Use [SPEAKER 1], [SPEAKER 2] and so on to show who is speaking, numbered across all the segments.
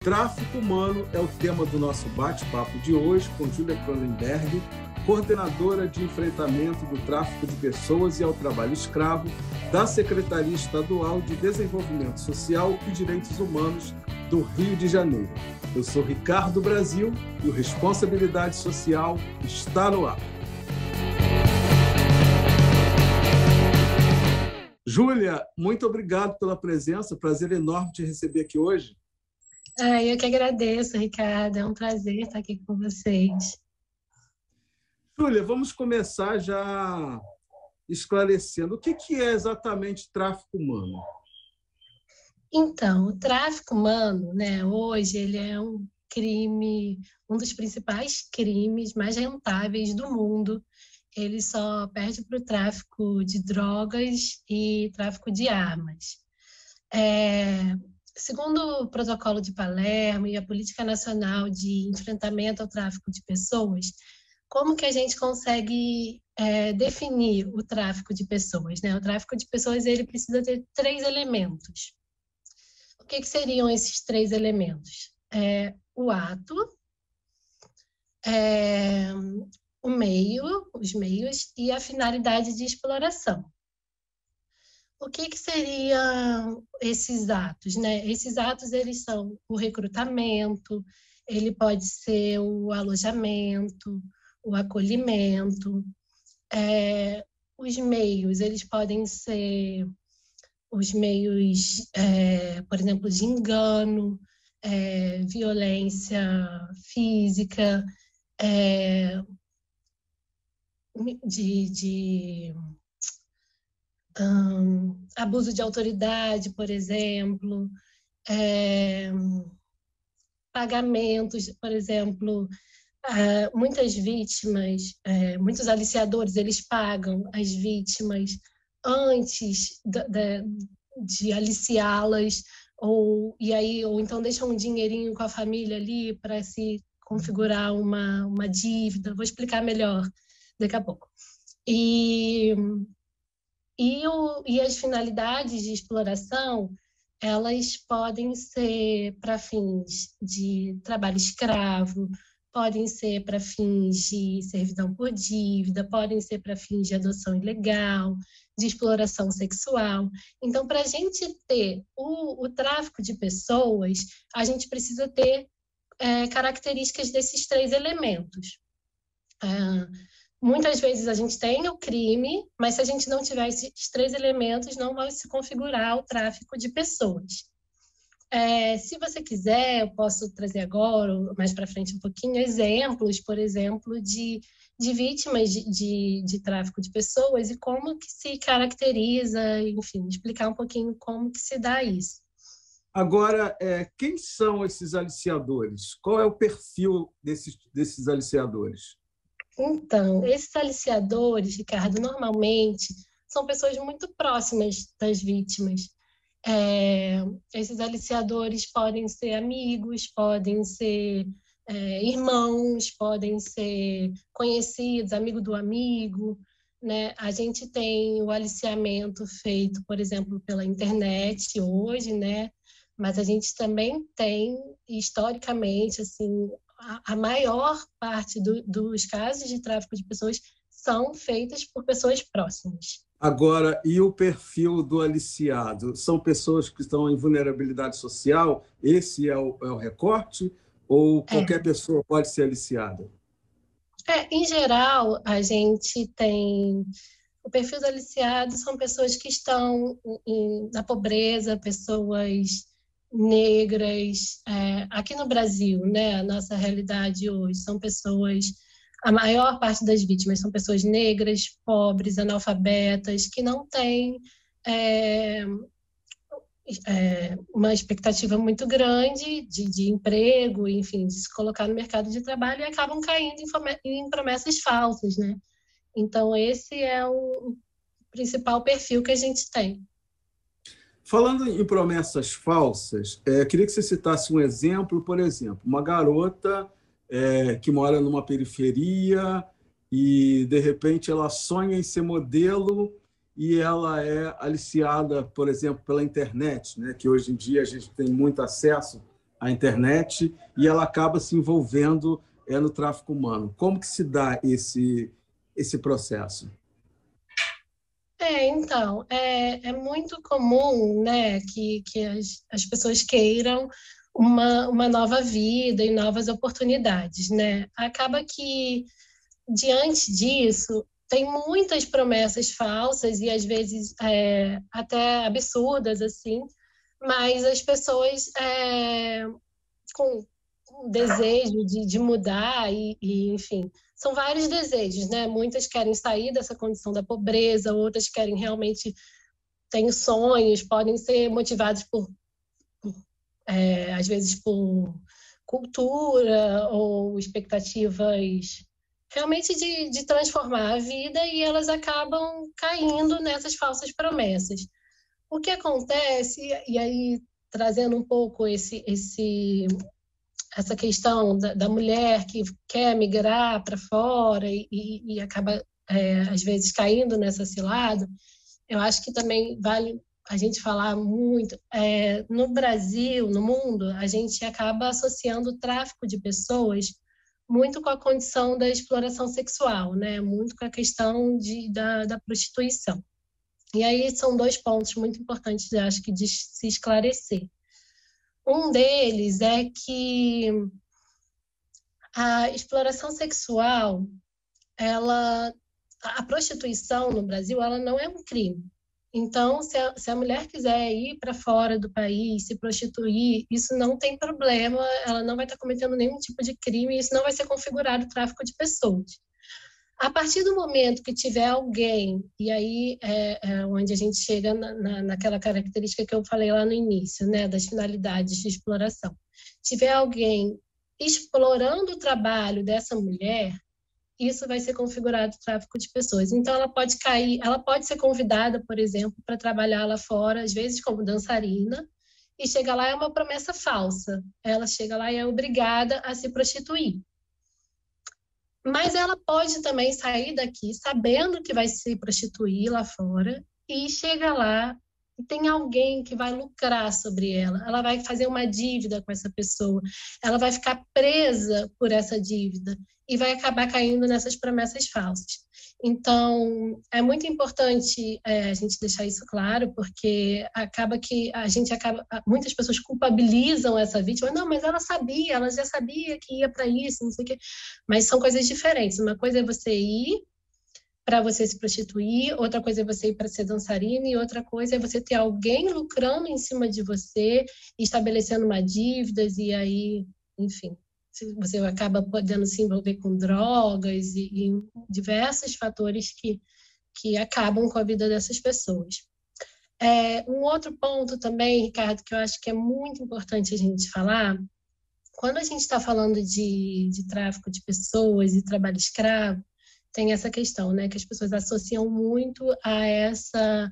[SPEAKER 1] Tráfico humano é o tema do nosso bate-papo de hoje com Júlia Cronenberg, coordenadora de enfrentamento do tráfico de pessoas e ao trabalho escravo da Secretaria Estadual de Desenvolvimento Social e Direitos Humanos do Rio de Janeiro. Eu sou Ricardo Brasil e o Responsabilidade Social está no ar. Júlia, muito obrigado pela presença, prazer enorme te receber aqui hoje.
[SPEAKER 2] Eu que agradeço, Ricardo, é um prazer estar aqui com vocês.
[SPEAKER 1] Júlia, vamos começar já esclarecendo o que é exatamente tráfico humano.
[SPEAKER 2] Então, o tráfico humano, né, hoje ele é um crime, um dos principais crimes mais rentáveis do mundo. Ele só perde para o tráfico de drogas e tráfico de armas. Segundo o Protocolo de Palermo e a Política Nacional de Enfrentamento ao Tráfico de Pessoas, como que a gente consegue definir o tráfico de pessoas, né? O tráfico de pessoas ele precisa ter 3 elementos. O que seriam esses 3 elementos? O ato, o meio, os meios e a finalidade de exploração. O que seriam esses atos, né? Esses atos eles são o recrutamento, ele pode ser o alojamento, o acolhimento. Os meios, eles podem ser os meios, por exemplo, de engano, violência física, abuso de autoridade, por exemplo, pagamentos, por exemplo, muitas vítimas, muitos aliciadores, eles pagam as vítimas antes de aliciá-las, ou então deixam um dinheirinho com a família ali para se configurar uma dívida. Vou explicar melhor daqui a pouco. E as finalidades de exploração, elas podem ser para fins de trabalho escravo, podem ser para fins de servidão por dívida, podem ser para fins de adoção ilegal, de exploração sexual. Então, para a gente ter o tráfico de pessoas, a gente precisa ter características desses 3 elementos. Muitas vezes a gente tem o crime, mas se a gente não tiver esses 3 elementos, não vai se configurar o tráfico de pessoas. Se você quiser, eu posso trazer agora, mais para frente um pouquinho, exemplos, por exemplo, de vítimas de tráfico de pessoas e como que se caracteriza, enfim, explicar um pouquinho como que se dá isso.
[SPEAKER 1] Agora, quem são esses aliciadores? Qual é o perfil desses aliciadores?
[SPEAKER 2] Então, esses aliciadores, Ricardo, normalmente são pessoas muito próximas das vítimas. Esses aliciadores podem ser amigos, podem ser irmãos, podem ser conhecidos, amigo do amigo, né? A gente tem o aliciamento feito, por exemplo, pela internet hoje, né? Mas a gente também tem, historicamente, assim, a maior parte dos casos de tráfico de pessoas são feitas por pessoas próximas.
[SPEAKER 1] Agora, e o perfil do aliciado? São pessoas que estão em vulnerabilidade social? Esse é o recorte? Ou qualquer pessoa pode ser aliciada?
[SPEAKER 2] Em geral, a gente tem... O perfil do aliciado são pessoas que estão na pobreza, pessoas negras. Aqui no Brasil, né, a nossa realidade hoje são pessoas... A maior parte das vítimas são pessoas negras, pobres, analfabetas, que não têm uma expectativa muito grande de emprego, enfim, de se colocar no mercado de trabalho e acabam caindo em promessas falsas, né? Então, esse é o principal perfil que a gente tem.
[SPEAKER 1] Falando em promessas falsas, queria que você citasse um exemplo, por exemplo, uma garota que mora numa periferia e, de repente, ela sonha em ser modelo e ela é aliciada, por exemplo, pela internet, né? Que hoje em dia a gente tem muito acesso a internet e ela acaba se envolvendo no tráfico humano. Como que se dá esse processo?
[SPEAKER 2] Então, é muito comum, né, que as pessoas queiram uma nova vida e novas oportunidades, né? Acaba que, diante disso, tem muitas promessas falsas e, às vezes, até absurdas, assim, mas as pessoas com desejo de mudar enfim, são vários desejos, né? Muitas querem sair dessa condição da pobreza, outras querem realmente, têm sonhos, podem ser motivados às vezes, por cultura ou expectativas realmente de transformar a vida, e elas acabam caindo nessas falsas promessas. O que acontece, e aí trazendo um pouco essa questão da mulher que quer migrar para fora e acaba, às vezes, caindo nessa cilada, eu acho que também vale a gente falar muito. No Brasil, no mundo, a gente acaba associando o tráfico de pessoas muito com a condição da exploração sexual, né? Muito com a questão da prostituição. E aí são dois pontos muito importantes, eu acho, que de se esclarecer. Um deles é que a exploração sexual, a prostituição no Brasil, ela não é um crime. Então, se a mulher quiser ir para fora do país, se prostituir, isso não tem problema, ela não vai estar cometendo nenhum tipo de crime, isso não vai ser configurado tráfico de pessoas. A partir do momento que tiver alguém, e aí onde a gente chega naquela característica que eu falei lá no início, né, das finalidades de exploração, tiver alguém explorando o trabalho dessa mulher, isso vai ser configurado tráfico de pessoas. Então, ela pode ser convidada, por exemplo, para trabalhar lá fora, às vezes como dançarina, e chega lá, é uma promessa falsa. Ela chega lá e é obrigada a se prostituir. Mas ela pode também sair daqui sabendo que vai se prostituir lá fora e chega lá e tem alguém que vai lucrar sobre ela. Ela vai fazer uma dívida com essa pessoa. Ela vai ficar presa por essa dívida e vai acabar caindo nessas promessas falsas. Então, é muito importante a gente deixar isso claro, porque acaba que muitas pessoas culpabilizam essa vítima. Não, mas ela já sabia que ia para isso, não sei o quê. Mas são coisas diferentes. Uma coisa é você ir para você se prostituir, outra coisa é você ir para ser dançarina, e outra coisa é você ter alguém lucrando em cima de você, estabelecendo uma dívida, e aí, enfim, você acaba podendo se envolver com drogas e diversos fatores que acabam com a vida dessas pessoas. Um outro ponto também, Ricardo, que eu acho que é muito importante a gente falar, quando a gente está falando de tráfico de pessoas e trabalho escravo, tem essa questão, né, que as pessoas associam muito a essa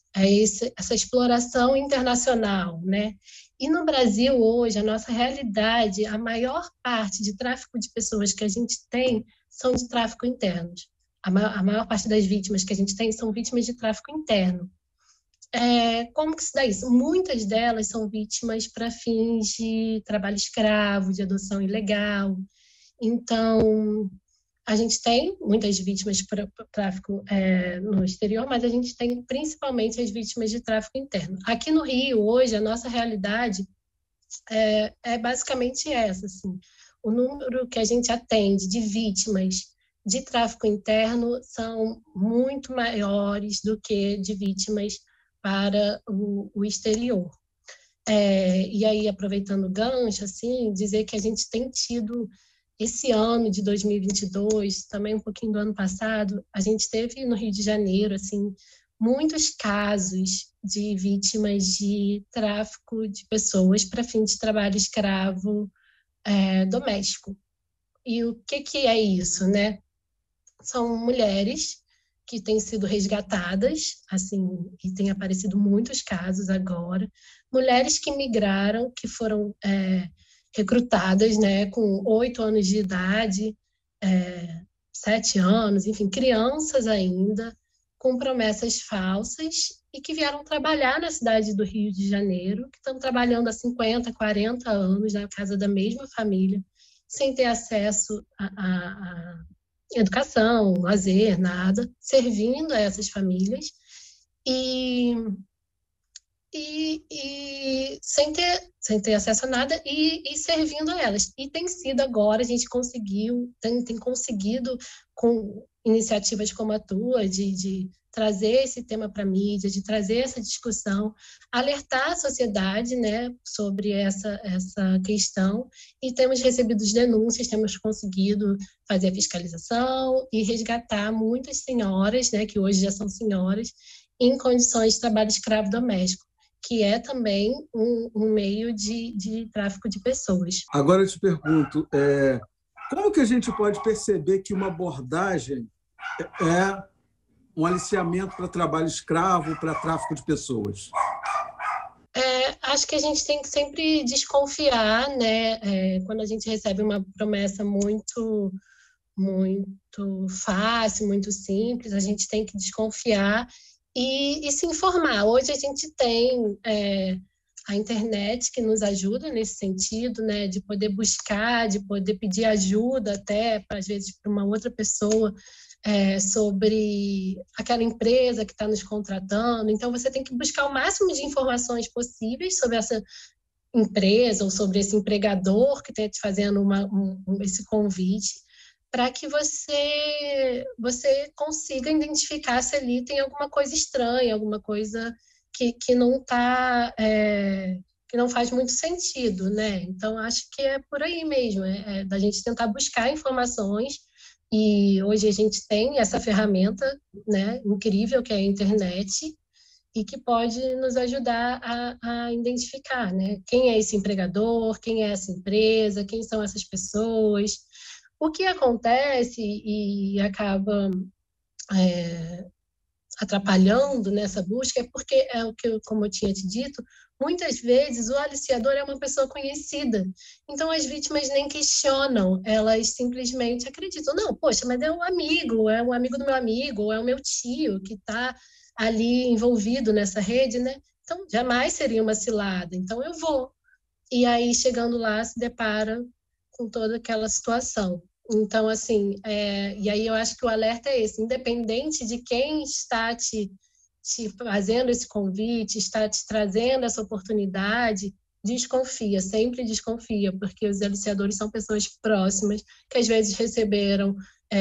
[SPEAKER 2] exploração internacional, né? E no Brasil hoje, a nossa realidade, a maior parte de tráfico de pessoas que a gente tem são de tráfico interno. A maior parte das vítimas que a gente tem são vítimas de tráfico interno. Como que se dá isso? Muitas delas são vítimas para fins de trabalho escravo, de adoção ilegal. Então, a gente tem muitas vítimas para tráfico no exterior, mas a gente tem principalmente as vítimas de tráfico interno. Aqui no Rio, hoje, a nossa realidade é basicamente essa. Assim. O número que a gente atende de vítimas de tráfico interno são muito maiores do que de vítimas para o exterior. E aí, aproveitando o gancho, assim, dizer que a gente tem tido esse ano de 2022, também um pouquinho do ano passado, a gente teve no Rio de Janeiro, assim, muitos casos de vítimas de tráfico de pessoas para fim de trabalho escravo doméstico. E o que é isso, né? São mulheres que têm sido resgatadas, assim, e tem aparecido muitos casos agora, mulheres que migraram, que foram recrutadas, né, com 8 anos de idade, 7 anos, enfim, crianças ainda, com promessas falsas e que vieram trabalhar na cidade do Rio de Janeiro, que estão trabalhando há 50, 40 anos na casa da mesma família, sem ter acesso a educação, lazer, nada, servindo a essas famílias e sem ter acesso a nada e servindo a elas. E tem sido agora, a gente tem conseguido, com iniciativas como a tua, de trazer esse tema para a mídia, de trazer essa discussão, alertar a sociedade, né, sobre essa questão, e temos recebido denúncias, temos conseguido fazer a fiscalização e resgatar muitas senhoras, né, que hoje já são senhoras, em condições de trabalho escravo doméstico, que é também um meio de tráfico de pessoas.
[SPEAKER 1] Agora eu te pergunto, como que a gente pode perceber que uma abordagem é um aliciamento para trabalho escravo, para tráfico de pessoas?
[SPEAKER 2] Acho que a gente tem que sempre desconfiar, né? Quando a gente recebe uma promessa muito, muito fácil, muito simples, a gente tem que desconfiar e se informar. Hoje a gente tem a internet que nos ajuda nesse sentido, né? De poder buscar, de poder pedir ajuda até, às vezes, para uma outra pessoa, sobre aquela empresa que está nos contratando. Então, você tem que buscar o máximo de informações possíveis sobre essa empresa ou sobre esse empregador que está te fazendo esse convite, para que você consiga identificar se ali tem alguma coisa estranha, alguma coisa que não está... que não faz muito sentido, né? Então, acho que é por aí mesmo, da gente tentar buscar informações. E hoje a gente tem essa ferramenta, né, incrível, que é a internet, e que pode nos ajudar a identificar, né, quem é esse empregador, quem é essa empresa, quem são essas pessoas. O que acontece e acaba atrapalhando nessa busca é porque, como eu tinha te dito, muitas vezes o aliciador é uma pessoa conhecida. Então, as vítimas nem questionam, elas simplesmente acreditam. Não, poxa, mas é um amigo do meu amigo, ou é o meu tio que está ali envolvido nessa rede, né? Então, jamais seria uma cilada. Então, eu vou. E aí, chegando lá, se depara com toda aquela situação. Então, assim, e aí eu acho que o alerta é esse, independente de quem está te fazendo esse convite, está te trazendo essa oportunidade, desconfia, sempre desconfia, porque os aliciadores são pessoas próximas, que às vezes receberam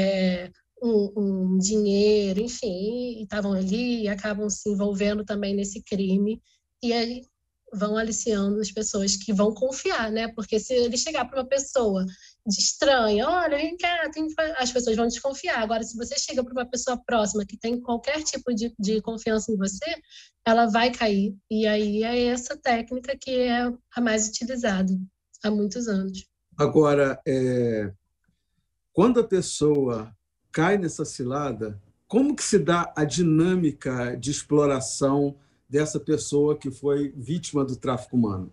[SPEAKER 2] um dinheiro, enfim, e estavam ali e acabam se envolvendo também nesse crime, e aí vão aliciando as pessoas que vão confiar, né? Porque se ele chegar para uma pessoa estranha, olha, vem cá, as pessoas vão desconfiar. Agora, se você chega para uma pessoa próxima que tem qualquer tipo de confiança em você, ela vai cair. E aí é essa técnica que é a mais utilizada há muitos anos.
[SPEAKER 1] Agora, quando a pessoa cai nessa cilada, como que se dá a dinâmica de exploração dessa pessoa que foi vítima do tráfico humano?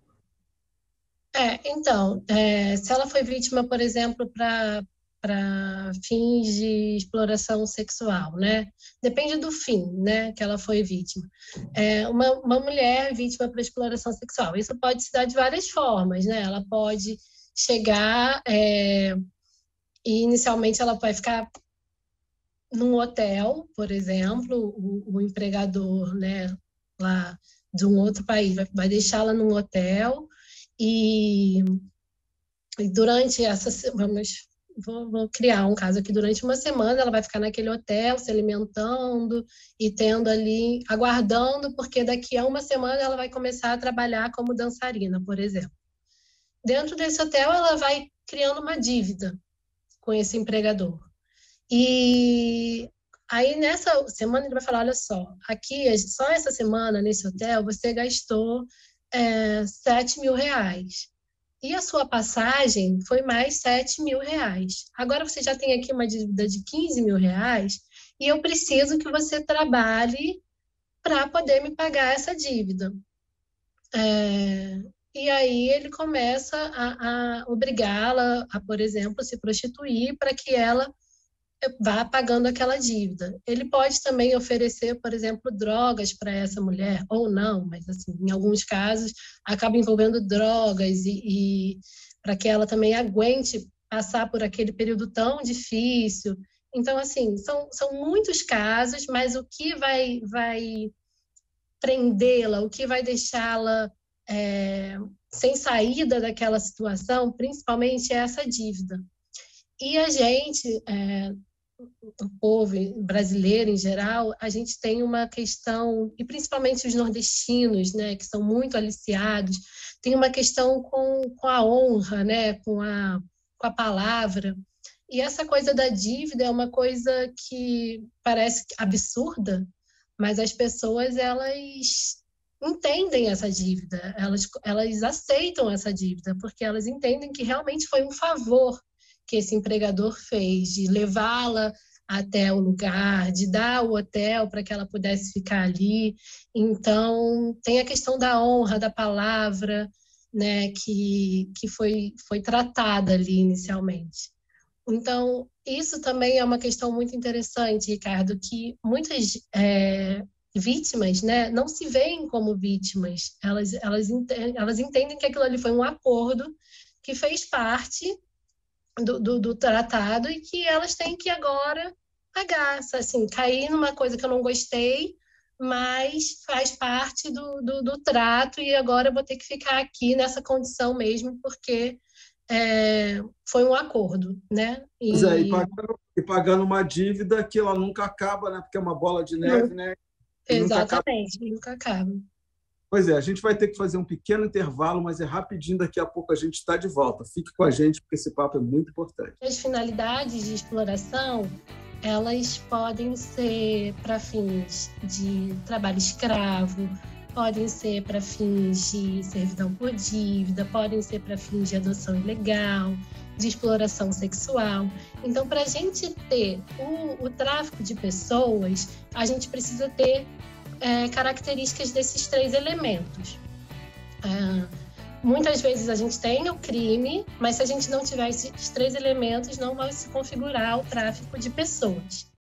[SPEAKER 2] Então, se ela foi vítima, por exemplo, para fins de exploração sexual, né? Depende do fim, né, que ela foi vítima. Uma mulher vítima para exploração sexual, isso pode se dar de várias formas, né? Ela pode chegar e inicialmente ela vai ficar num hotel, por exemplo, o empregador, né, lá de um outro país vai deixá-la num hotel e durante vou criar um caso aqui, durante uma semana ela vai ficar naquele hotel se alimentando e tendo ali, aguardando, porque daqui a uma semana ela vai começar a trabalhar como dançarina, por exemplo. Dentro desse hotel ela vai criando uma dívida com esse empregador. E aí nessa semana ele vai falar, olha só, aqui, só essa semana nesse hotel você gastou 7 mil reais. E a sua passagem foi mais 7 mil reais. Agora você já tem aqui uma dívida de 15 mil reais e eu preciso que você trabalhe para poder me pagar essa dívida. E aí ele começa a obrigá-la a, por exemplo, se prostituir para que ela vá pagando aquela dívida. Ele pode também oferecer, por exemplo, drogas para essa mulher, ou não, mas assim, em alguns casos acaba envolvendo drogas e para que ela também aguente passar por aquele período tão difícil. Então, assim, são muitos casos, mas o que vai prendê-la, o que vai deixá-la sem saída daquela situação, principalmente é essa dívida. E a gente, o povo brasileiro em geral, a gente tem uma questão, e principalmente os nordestinos, né, que são muito aliciados, tem uma questão com a honra, né, com a palavra. E essa coisa da dívida é uma coisa que parece absurda, mas as pessoas, elas entendem essa dívida, elas aceitam essa dívida, porque elas entendem que realmente foi um favor que esse empregador fez, de levá-la até o lugar, de dar o hotel para que ela pudesse ficar ali. Então, tem a questão da honra, da palavra, né, que foi tratada ali inicialmente. Então, isso também é uma questão muito interessante, Ricardo, que muitas vítimas, né, não se veem como vítimas. Elas entendem que aquilo ali foi um acordo que fez parte do tratado e que elas têm que agora pagar. Assim, cair numa coisa que eu não gostei, mas faz parte do trato e agora eu vou ter que ficar aqui nessa condição mesmo, porque foi um acordo, né?
[SPEAKER 1] Pois é, e pagando uma dívida que ela nunca acaba, né? Porque é uma bola de neve, né?
[SPEAKER 2] Exatamente, nunca acaba.
[SPEAKER 1] Pois é, a gente vai ter que fazer um pequeno intervalo, mas é rapidinho, daqui a pouco a gente está de volta. Fique com a gente, porque esse papo é muito importante.
[SPEAKER 2] As finalidades de exploração, elas podem ser para fins de trabalho escravo, podem ser para fins de servidão por dívida, podem ser para fins de adoção ilegal, de exploração sexual. Então, para a gente ter o tráfico de pessoas, a gente precisa ter características desses 3 elementos. Muitas vezes a gente tem o crime, mas se a gente não tiver esses 3 elementos, não vai se configurar o tráfico de pessoas.